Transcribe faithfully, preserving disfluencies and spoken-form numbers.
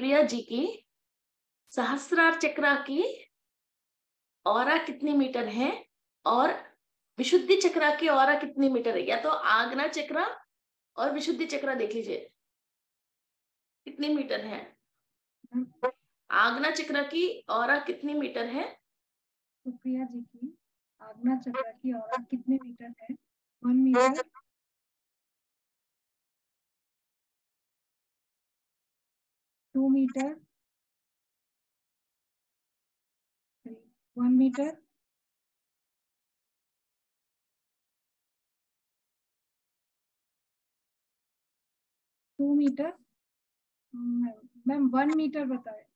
प्रिया जी की सहस्रार चक्रा की ऑरा कितनी मीटर है और विशुद्धि चक्रा की ऑरा कितनी मीटर है? या तो आग्ना चक्रा और विशुद्धि चक्रा देख लीजिए कितनी मीटर है। आग्ना चक्र की ऑरा कितनी मीटर है? तो प्रिया जी की आग्ना चक्र की ऑरा कितने मीटर है? One metre, two metre, one metre, two metre. Ma'am one metre बताए।